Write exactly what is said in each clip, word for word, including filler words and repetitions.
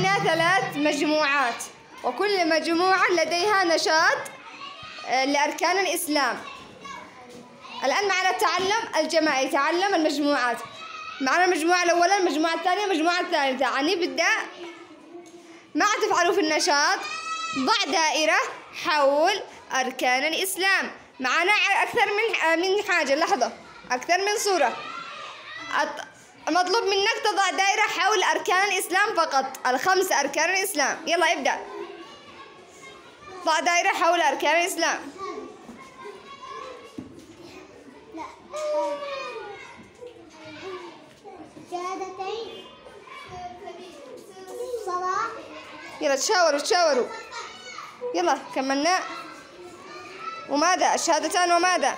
عندنا ثلاث مجموعات، وكل مجموعة لديها نشاط لأركان الإسلام. الآن معنا التعلم الجماعي، تعلم المجموعات. معنا المجموعة الأولى، المجموعة الثانية، المجموعة الثالثة. يعني بدأ ما تفعلوا في النشاط، ضع دائرة حول أركان الإسلام. معنا أكثر من من حاجة، لحظة، أكثر من صورة. مطلوب منك تضع دائرة حول أركان الإسلام فقط، الخمس أركان الإسلام. يلا ابدأ. ضع دائرة حول أركان الإسلام. شهادتين، صلاة. يلا تشاوروا تشاوروا. يلا كملنا. وماذا؟ الشهادتان وماذا؟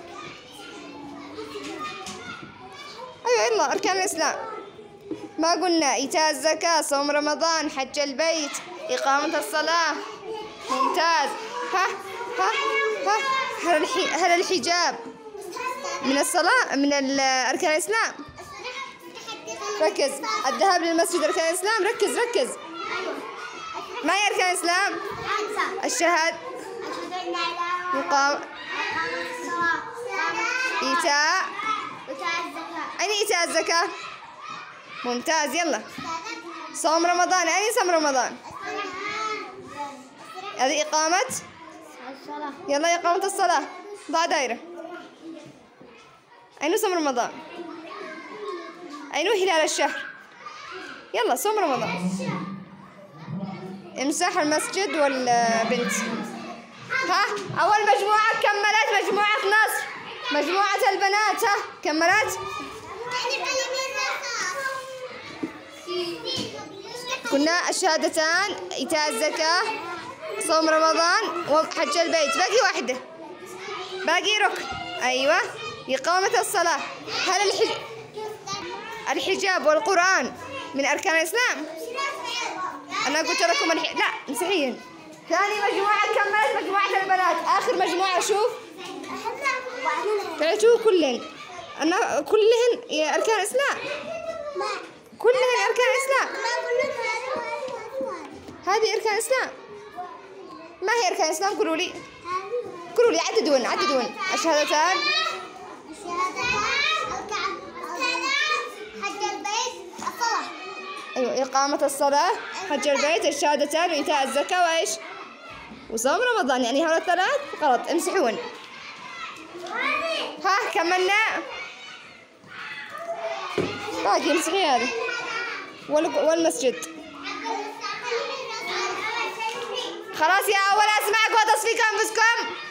أيوة يلا أركان الإسلام. ما قلنا إيتاء الزكاة، صوم رمضان، حج البيت، إقامة الصلاة. ممتاز. ها ها ها هل هل الحجاب من الصلاة من أركان الإسلام؟ ركز. الذهاب للمسجد أركان الإسلام. ركز ركز. ما هي أركان الإسلام؟ الشهادة، يقام، إيتاء. أين إيتاء الزكاة؟ ممتاز. يلا صوم رمضان. أين صوم رمضان؟ هذه إقامة الصلاة. يلا إقامة الصلاة. ضع دائرة. أين صوم رمضان؟ أين هلال الشهر؟ يلا صوم رمضان. امسح المسجد والبنت. ها أول مجموعة كملت، مجموعة نصر. مجموعة البنات ها كملت. كنا الشهادتان، إيتاء الزكاة، صوم رمضان، وحج البيت. باقي واحدة، باقي ركن. أيوة إقامة الصلاة. هل الحج... الحجاب والقرآن من أركان الإسلام؟ أنا قلت لكم الح... لا مسيحيين. ثاني مجموعة كملت، مجموعة البنات. آخر مجموعة شوف، شوف كلهن أنا كلهن أركان الإسلام، كلهن أركان الإسلام. هذه أركان الإسلام. ما هي أركان الإسلام؟ قولوا لي قولوا لي عددون عددون. الشهادتان، حج البيت، الصلاة. أيوة إقامة الصلاة، حج البيت، الشهادتان، وإيتاء الزكاة، وإيش؟ وصوم رمضان. يعني هؤلاء الثلاث غلط، امسحون. ها كملنا. باقي امسحي هذا والمسجد. خلاص يا أول أسمعك وتصفيق أنفسكم.